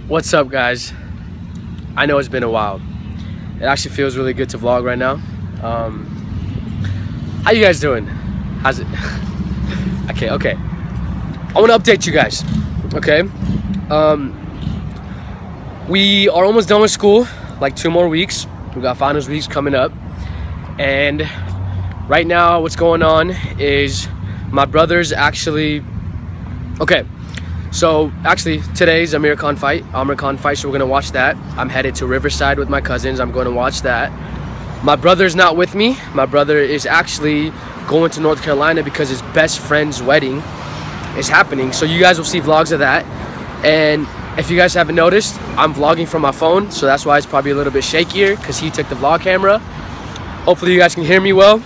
What's up, guys? I know it's been a while. It actually feels really good to vlog right now. How you guys doing? How's it? Okay. I want to update you guys. Okay. We are almost done with school. Like 2 more weeks. We got finals weeks coming up. And right now, what's going on is my brother's actually. Okay. So actually today's Amir Khan fight, so we're gonna watch that. I'm headed to Riverside with my cousins. I'm going to watch that. My brother's not with me. My brother is actually going to North Carolina because his best friend's wedding is happening. So you guys will see vlogs of that. And if you guys haven't noticed, I'm vlogging from my phone, so that's why it's probably a little bit shakier because he took the vlog camera. Hopefully you guys can hear me well.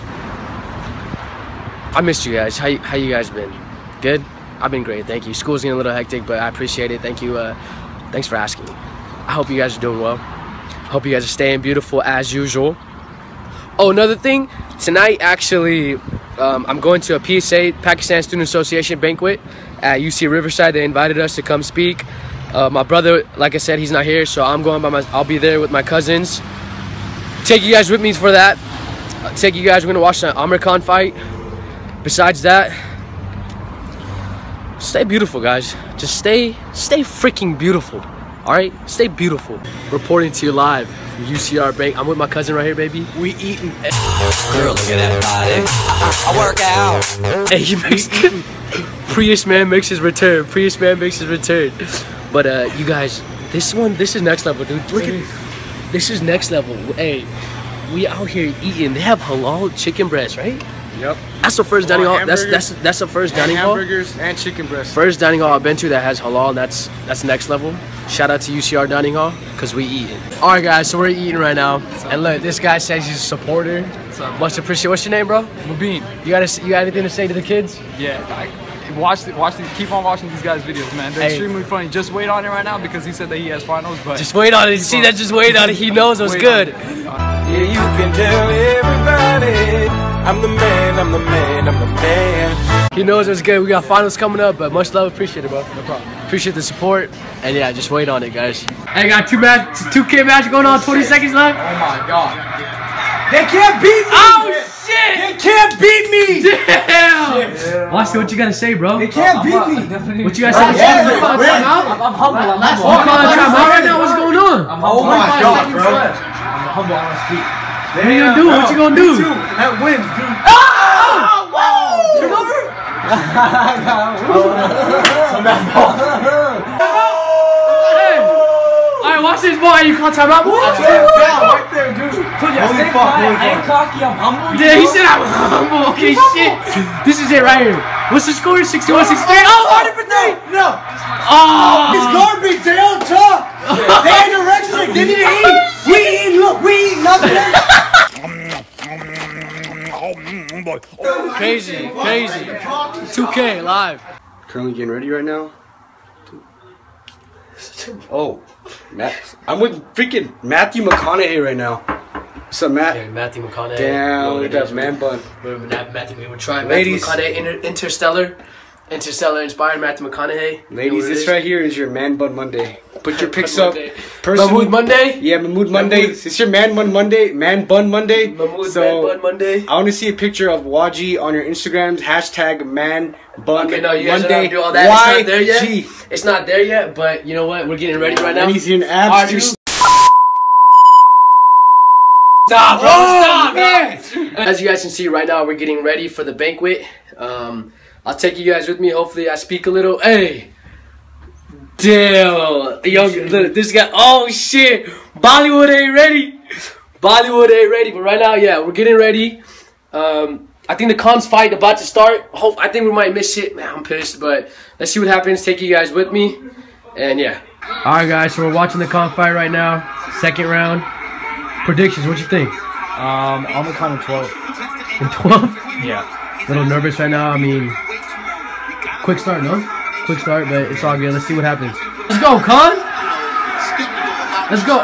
I missed you guys. How you guys been? Good? I've been great, thank you. School's getting a little hectic, but I appreciate it. Thank you. Thanks for asking. I hope you guys are doing well. Hope you guys are staying beautiful as usual. Oh, another thing. Tonight, actually, I'm going to a PSA, Pakistan Student Association banquet at UC Riverside. They invited us to come speak. My brother, like I said, he's not here, so I'm going by I'll be there with my cousins. Take you guys with me for that. Take you guys. We're gonna watch the Amir Khan fight. Besides that, stay beautiful, guys. Just stay freaking beautiful. All right, stay beautiful. Reporting to you live from UCR Bank. I'm with my cousin right here, baby. We eating. Girl, look at that body. I work out. Hey, he makes Prius man makes his return. Prius man makes his return. But you guys, this is next level, dude. Look at this is next level. Hey, we out here eating. They have halal chicken breast, right? Yep. That's the first dining hall. That's the first dining hall. Hamburgers and chicken breast. First dining hall I've been to that has halal, and that's next level. Shout out to UCR dining hall, cause we eating. All right, guys, so we're eating right now, and look, this guy says he's a supporter. Much appreciated. What's your name, bro? Mubin. You got anything to say to the kids? Yeah. Keep on watching these guys' videos, man. They're extremely funny. Just wait on it right now because he said that he has finals, but just wait on it. See that? Just wait on it. He knows what's good. Yeah, you can tell everybody I'm the man, I'm the man, I'm the man. He knows what's good. We got finals coming up, but much love. Appreciate it, bro. No problem. Appreciate the support. And yeah, just wait on it, guys. Hey, got 2K match going on, 20 seconds left. Oh my god. They can't beat me! Oh shit! They can't beat me! Damn! Yeah. Watch what you gotta say, bro. They can't beat me! What you gotta say? I'm humble. You calling time out right now? What's going on? I'm humble. Oh my god, bro. I'm humble. I want to speak. What are you gonna do? What you gonna do? That wins, dude. Oh! Whoa! Turn over? Alright, watch this boy. You call time out? Right there, dude. I ain't cocky, I'm humble. Yeah, he said I'm humble. Okay, shit. This is it right here. What's the score? 61-63. Oh, 100 for 3. No. Oh. It's garbage. They don't talk. They anorexic. They need to eat. We eat. Look, we eat nothing. Crazy. 2K live. Currently getting ready right now. Oh, Matt. I'm with freaking Matthew McConaughey right now. What's up, Matt? Yeah, Matthew McConaughey. Damn, look at that man bun. Matthew, we were trying. Ladies. Matthew McConaughey, Interstellar inspired Matthew McConaughey. Ladies, this right here is your Man Bun Monday. Put your pics up. Mahmood Monday? Yeah, Mahmood Monday. It's your Man Bun Monday. Man Bun Monday. Mahmood Man Bun Monday. I want to see a picture of Waji on your Instagrams. Hashtag Man Bun Okay, no, you guys Monday. don't do all that. It's not there yet. YG. It's not there yet, but you know what? We're getting ready right now. And he's in abs too. Stop, bro. Stop, man. As you guys can see right now, we're getting ready for the banquet. I'll take you guys with me. Hopefully I speak a little. Hey. Damn. Look, this guy. Oh, shit. Bollywood ain't ready. Bollywood ain't ready. But right now, yeah, we're getting ready. I think the Khan's fight about to start. I think we might miss it. Man, I'm pissed. But let's see what happens. Take you guys with me. And yeah. All right, guys. So we're watching the Khan fight right now. Second round. Predictions. What you think? I'm a kind of 12. In 12? Yeah. A little nervous right now. I mean, quick start, no? Quick start, but it's all good. Let's see what happens. Let's go, Khan. Let's go.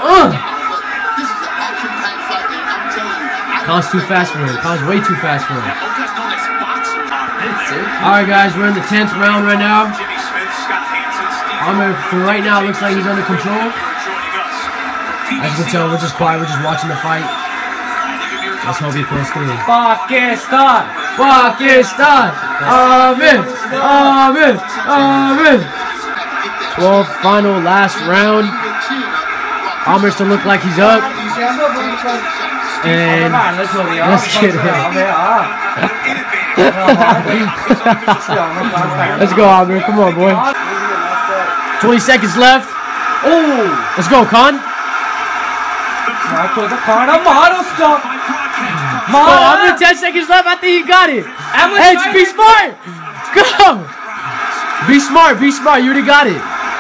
Khan's too fast for him. Khan's way too fast for him. All right, guys, we're in the 10th round right now. Amr, for right now, looks like he's under control. As you can tell, we're just quiet. We're just watching the fight. Let's hope he pulls through. Pakistan! Pakistan! Amen! Amen! Amen! 12th final last round. Amr still look like he's up. And let's get it. Let's go, Amr. Come on, boy. 20 seconds left. Oh! Let's go, Khan. Amr, 10 seconds left. I think he got it. Hey, be smart. Go. Be smart. Be smart. You already got it.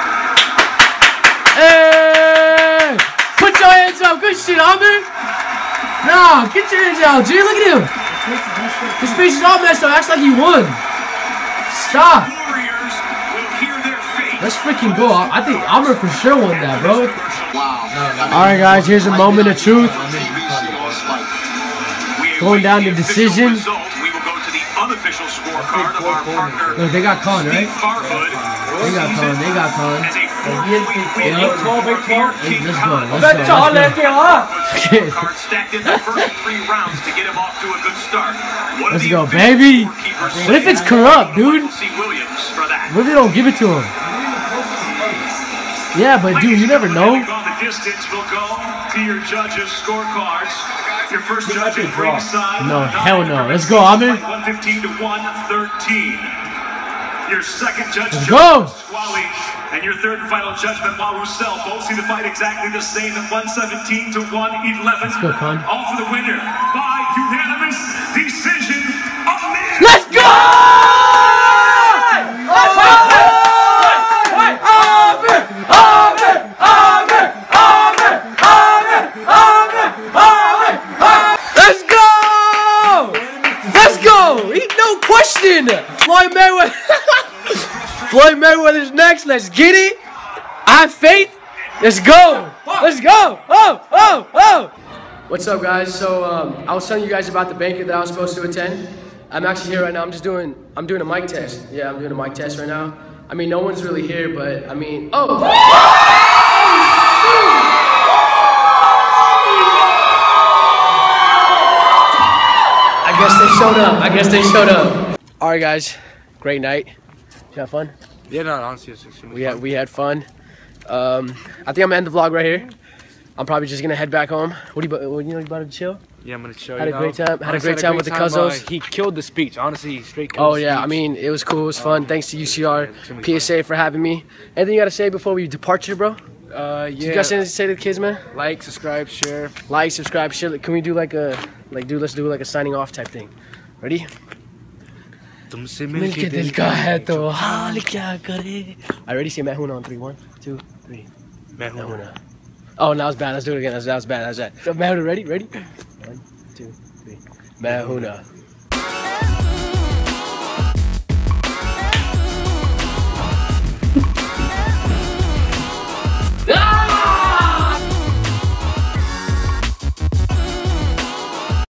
Hey! Put your hands up. Good shit, Amr. No, get your hands out, G. Look at him. His face is all messed up. Acts like he won. Stop. Let's freaking go. I think Amr for sure won that, bro. Alright, guys. Here's a moment of truth. Going down to decision. Look, they got Khan, right? They got Khan. They got Khan. Let's go. Let's go. Let's go, baby. What if it's corrupt, dude? What if they don't give it to him? Yeah, but dude, you never know. No, hell no. Let's go, Amir. 115 to 113. Your second judge, let's go. And your third and final judgment, Roussel. Both see the fight exactly the same at 117 to 111. Let's go, Con. All for the winner by unanimous decision of man. Let's go! Let's go! Let's go! Let's go! No question! Floyd Mayweather. Floyd Mayweather's next. Let's get it. I have faith. Let's go. Let's go. Oh, oh, oh. What's up, guys? So I was telling you guys about the banquet that I was supposed to attend. I'm actually here right now. I'm doing a mic test. Yeah, I'm doing a mic test right now. I mean, no one's really here, but I mean, oh. I guess they showed up. I guess they showed up. All right, guys. Great night. Did you have fun? Yeah, no, honestly, it was extremely fun. We had fun. I think I'm gonna end the vlog right here. I'm probably just gonna head back home. What you about to chill? Yeah, I'm gonna chill. Had a great time. Had a great time with the cousins. He killed the speech. Honestly, he straight killed the speech. I mean, it was cool. It was fun. Thanks to UCR, PSA for having me. Anything you gotta say before we depart here, bro? Yeah. You got something to say to the kids, man? Like, subscribe, share. Like, subscribe, share. Can we do like a let's do like a signing off type thing. Ready? Alright, ready? Say Mahuna on 3. 1, 2, 3. Mahuna. Oh, that was bad. Let's do it again. That was bad. That was bad. Mahuna, ready? 1, 2, 3. Mahuna.